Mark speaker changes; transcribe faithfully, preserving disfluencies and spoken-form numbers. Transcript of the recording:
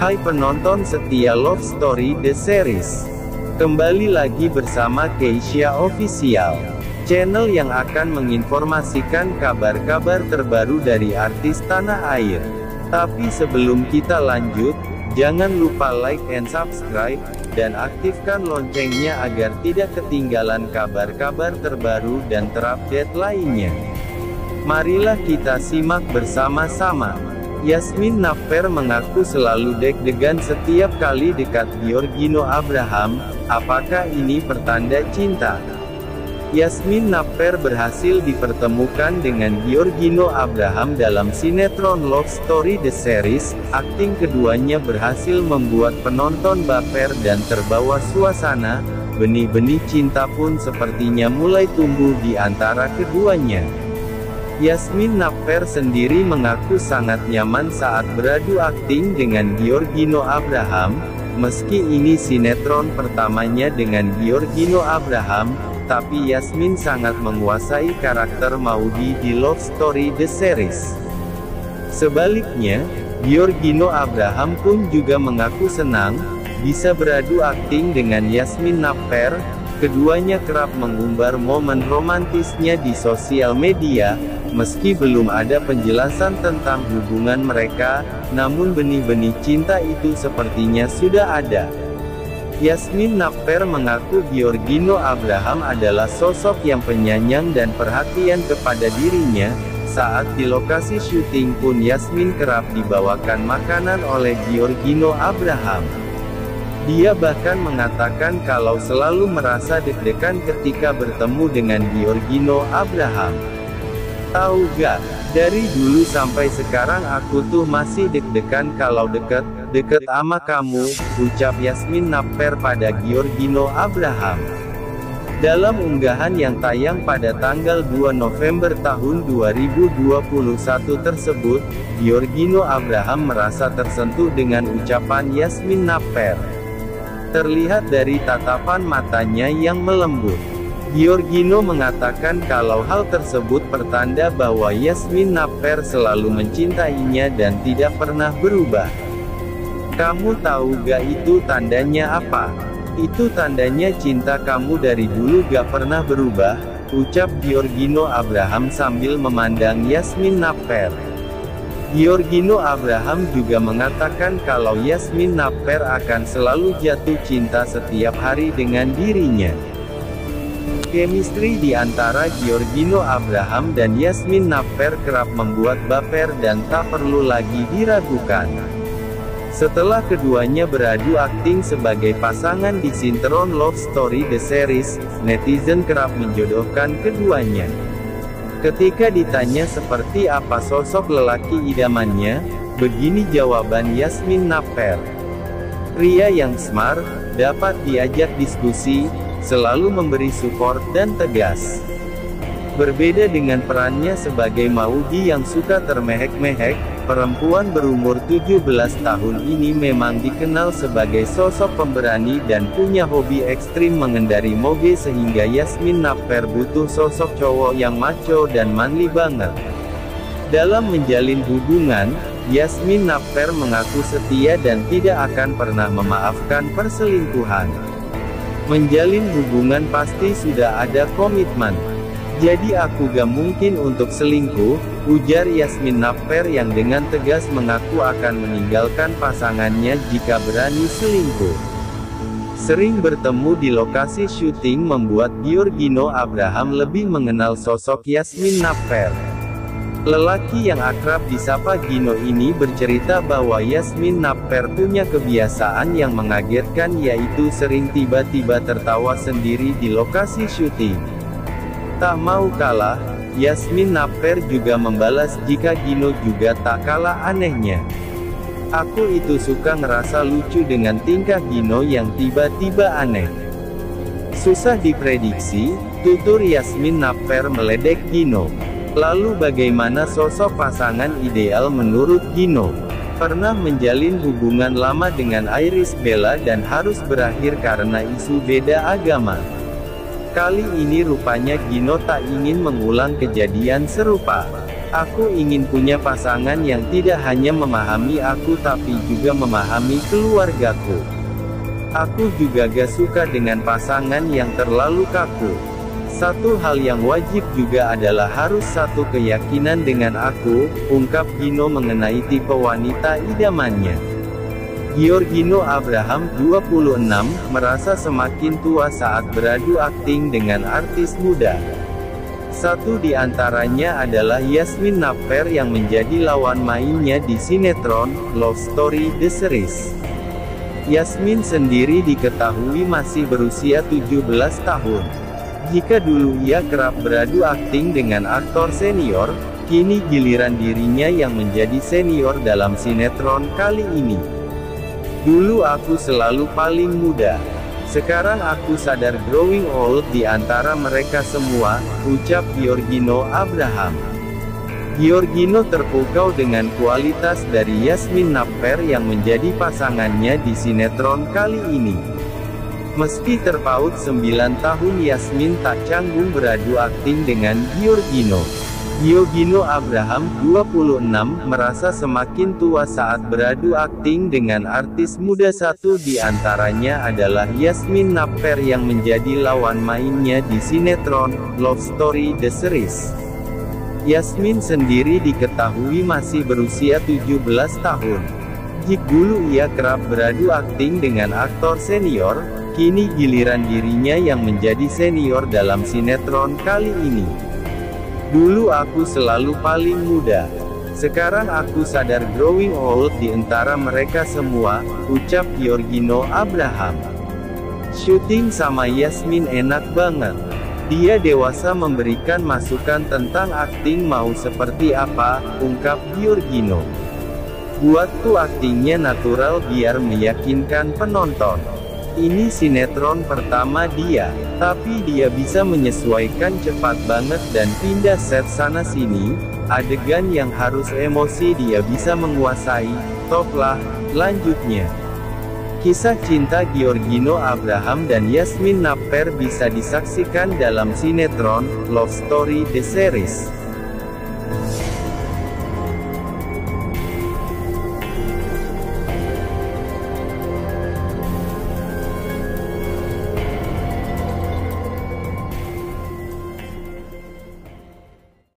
Speaker 1: Hai penonton setia Love Story The Series. Kembali lagi bersama Keisha Official, channel yang akan menginformasikan kabar-kabar terbaru dari artis tanah air. Tapi sebelum kita lanjut, jangan lupa like and subscribe, dan aktifkan loncengnya agar tidak ketinggalan kabar-kabar terbaru dan terupdate lainnya. Marilah kita simak bersama-sama. Yasmin Napper mengaku selalu deg-degan setiap kali dekat Giorgino Abraham. Apakah ini pertanda cinta? Yasmin Napper berhasil dipertemukan dengan Giorgino Abraham dalam sinetron Love Story The Series. Akting keduanya berhasil membuat penonton baper dan terbawa suasana. Benih-benih cinta pun sepertinya mulai tumbuh di antara keduanya. Yasmin Napper sendiri mengaku sangat nyaman saat beradu akting dengan Giorgino Abraham. Meski ini sinetron pertamanya dengan Giorgino Abraham, tapi Yasmin sangat menguasai karakter Maudy di Love Story The Series. Sebaliknya, Giorgino Abraham pun juga mengaku senang bisa beradu akting dengan Yasmin Napper. Keduanya kerap mengumbar momen romantisnya di sosial media. Meski belum ada penjelasan tentang hubungan mereka, namun benih-benih cinta itu sepertinya sudah ada. Yasmin Napper mengaku Giorgino Abraham adalah sosok yang penyayang dan perhatian kepada dirinya. Saat di lokasi syuting pun Yasmin kerap dibawakan makanan oleh Giorgino Abraham. Dia bahkan mengatakan kalau selalu merasa deg-degan ketika bertemu dengan Giorgino Abraham. Tahu gak, dari dulu sampai sekarang aku tuh masih deg-degan kalau deket, deket ama kamu, ucap Yasmin Napper pada Giorgino Abraham. Dalam unggahan yang tayang pada tanggal dua November tahun dua ribu dua puluh satu tersebut, Giorgino Abraham merasa tersentuh dengan ucapan Yasmin Napper. Terlihat dari tatapan matanya yang melembut. Giorgino mengatakan kalau hal tersebut pertanda bahwa Yasmin Napper selalu mencintainya dan tidak pernah berubah. Kamu tahu gak itu tandanya apa? Itu tandanya cinta kamu dari dulu gak pernah berubah, ucap Giorgino Abraham sambil memandang Yasmin Napper. Giorgino Abraham juga mengatakan kalau Yasmin Napper akan selalu jatuh cinta setiap hari dengan dirinya. Chemistry di antara Giorgino Abraham dan Yasmin Napper kerap membuat baper dan tak perlu lagi diragukan. Setelah keduanya beradu akting sebagai pasangan di sinetron Love Story The Series, netizen kerap menjodohkan keduanya. Ketika ditanya seperti apa sosok lelaki idamannya, begini jawaban Yasmin Napper. Pria yang smart, dapat diajak diskusi, selalu memberi support dan tegas. Berbeda dengan perannya sebagai Maudy yang suka termehek-mehek, perempuan berumur tujuh belas tahun ini memang dikenal sebagai sosok pemberani dan punya hobi ekstrim mengendari moge sehingga Yasmin Napper butuh sosok cowok yang macho dan manly banget. Dalam menjalin hubungan, Yasmin Napper mengaku setia dan tidak akan pernah memaafkan perselingkuhan. Menjalin hubungan pasti sudah ada komitmen. Jadi aku gak mungkin untuk selingkuh, ujar Yasmin Napper yang dengan tegas mengaku akan meninggalkan pasangannya jika berani selingkuh. Sering bertemu di lokasi syuting membuat Giorgino Abraham lebih mengenal sosok Yasmin Napper. Lelaki yang akrab disapa Gino ini bercerita bahwa Yasmin Napper punya kebiasaan yang mengagetkan, yaitu sering tiba-tiba tertawa sendiri di lokasi syuting. Tak mau kalah, Yasmin Napper juga membalas jika Gino juga tak kalah anehnya. Aku itu suka ngerasa lucu dengan tingkah Gino yang tiba-tiba aneh. Susah diprediksi, tutur Yasmin Napper meledek Gino. Lalu bagaimana sosok pasangan ideal menurut Gino? Pernah menjalin hubungan lama dengan Irish Bella dan harus berakhir karena isu beda agama. Kali ini rupanya Gino tak ingin mengulang kejadian serupa. Aku ingin punya pasangan yang tidak hanya memahami aku tapi juga memahami keluargaku. Aku juga gak suka dengan pasangan yang terlalu kaku. Satu hal yang wajib juga adalah harus satu keyakinan dengan aku, ungkap Gino mengenai tipe wanita idamannya. Giorgino Abraham, dua puluh enam, merasa semakin tua saat beradu akting dengan artis muda. Satu di antaranya adalah Yasmin Napper yang menjadi lawan mainnya di sinetron Love Story The Series. Yasmin sendiri diketahui masih berusia tujuh belas tahun. Jika dulu ia kerap beradu akting dengan aktor senior, kini giliran dirinya yang menjadi senior dalam sinetron kali ini. Dulu aku selalu paling muda. Sekarang aku sadar growing old di antara mereka semua, ucap Giorgino Abraham. Giorgino terpukau dengan kualitas dari Yasmin Napper yang menjadi pasangannya di sinetron kali ini. Meski terpaut sembilan tahun, Yasmin tak canggung beradu akting dengan Giorgino. Giorgino Abraham, dua puluh enam, merasa semakin tua saat beradu akting dengan artis muda. Satu di antaranya adalah Yasmin Napper yang menjadi lawan mainnya di sinetron Love Story The Series. Yasmin sendiri diketahui masih berusia tujuh belas tahun. Jika dulu ia kerap beradu akting dengan aktor senior, kini giliran dirinya yang menjadi senior dalam sinetron kali ini. Dulu aku selalu paling muda. Sekarang aku sadar growing old di antara mereka semua, ucap Giorgino Abraham. Syuting sama Yasmin enak banget. Dia dewasa memberikan masukan tentang akting mau seperti apa, ungkap Giorgino. Buatku aktingnya natural biar meyakinkan penonton. Ini sinetron pertama dia, tapi dia bisa menyesuaikan cepat banget dan pindah set sana sini. Adegan yang harus emosi dia bisa menguasai. Top lah, lanjutnya. Kisah cinta Giorgino Abraham dan Yasmin Napper bisa disaksikan dalam sinetron Love Story The Series.